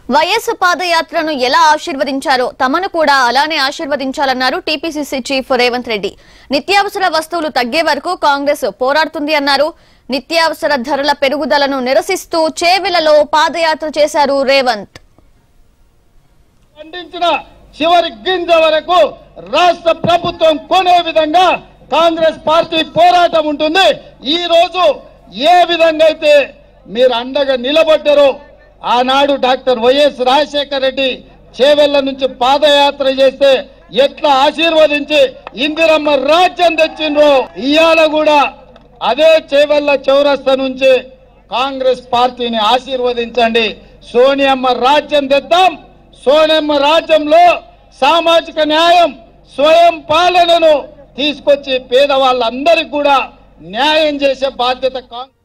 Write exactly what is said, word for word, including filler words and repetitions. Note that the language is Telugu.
వైఎస్ పాదయాత్రను ఎలా ఆశీర్వదించారో తమను కూడా అలానే ఆశీర్వదించాలన్నారు టీపీసీసీ చీఫ్ రేవంత్ రెడ్డి. నిత్యావసర వస్తువులు తగ్గే వరకు కాంగ్రెస్ పోరాడుతుంది అన్నారు. నిత్యావసర ధరల పెరుగుదలను నిరసిస్తూ చేవెళ్లలో పాదయాత్ర చేశారు రేవంత్. ఖండించిన చివరి గింజ వరకు రాష్ట్ర ప్రభుత్వం కొనే విధంగా కాంగ్రెస్ పార్టీ పోరాటం ఉంటుంది. ఈ రోజు ఏ విధంగా అయితే మీరు అండగా నిలబడ్డారో ఆనాడు డాక్టర్ వైఎస్ రాజశేఖర రెడ్డి చేవెళ్ల నుంచి పాదయాత్ర చేస్తే ఎట్లా ఆశీర్వదించి ఇందిరమ్మ రాజ్యం తెచ్చిండ్రో ఇవాళ కూడా అదే చేవెళ్ల చౌరస్తా నుంచి కాంగ్రెస్ పార్టీని ఆశీర్వదించండి. సోనియమ్మ రాజ్యం తెద్దాం. సోనియమ్మ రాజ్యంలో సామాజిక న్యాయం, స్వయం పాలనను తీసుకొచ్చి పేదవాళ్ళందరికీ కూడా న్యాయం చేసే బాధ్యత కాంగ్రెస్